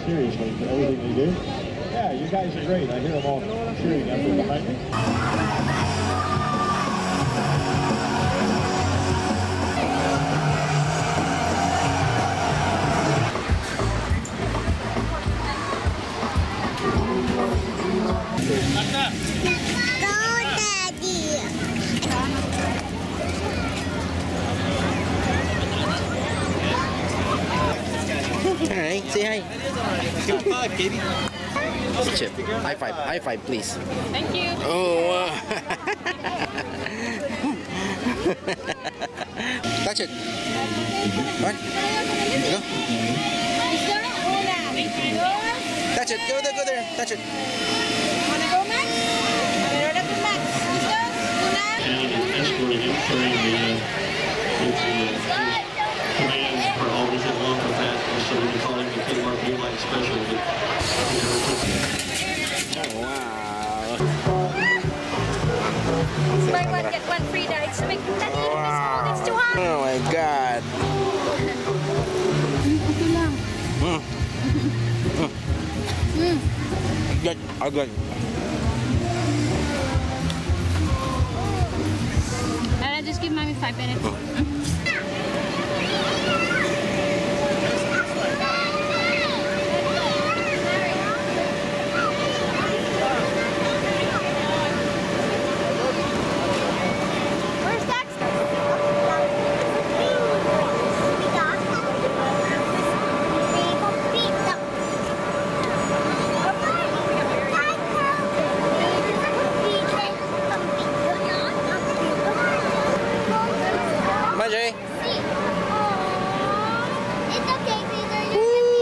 seriously for everything they do. Yeah, you guys are great. I hear them all cheering up from behind me. Alright, say hi. Hi, Katie. Chip, high five, please. Thank you. Oh, wow. Touch it. What? Go. Touch it. Go there. Touch it. Wanna go, Max? Wanna go, Max? And escorting him during the commands for all these local fastness, so we can call him the Kmart Blue Light Special. Oh, wow. Buy one, get one free now. It's making that it's too hot. Oh my God. Good. Oh, good. Just give mommy 5 minutes. Marjorie. It's okay, Peter.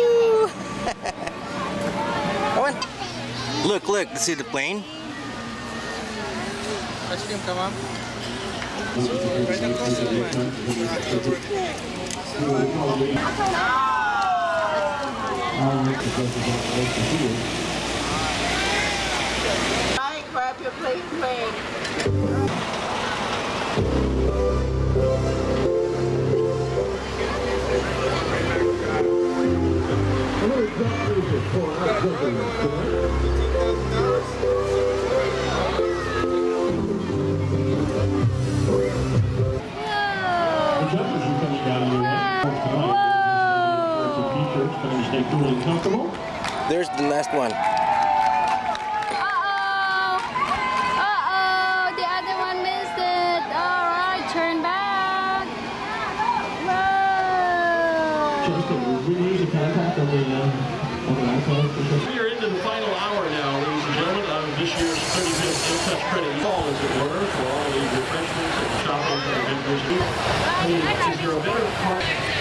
Come on. Look, see the plane? Come on. Right, grab your plate. There's the last one. The other one missed it. All right, turn back. We are into the final hour now, ladies and gentlemen, of this year's 30-minute In Touch Credit Call, as it were, for all the refreshments and shopping and vendors. Is there a better part?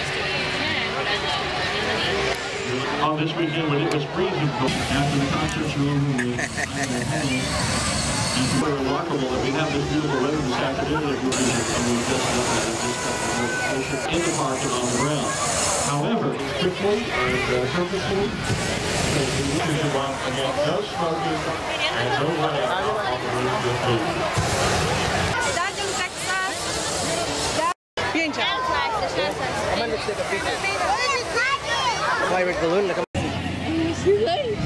On this weekend when it was freezing after the concerts were over with. It's very remarkable that we have this beautiful weather this afternoon that we're just in the park and on the ground. However, quickly and purposely, the issues about again, no smoking and no running off the roof with food. Dad, yung Texas. Piencha. Come on, let's take a picture. Fire balloon.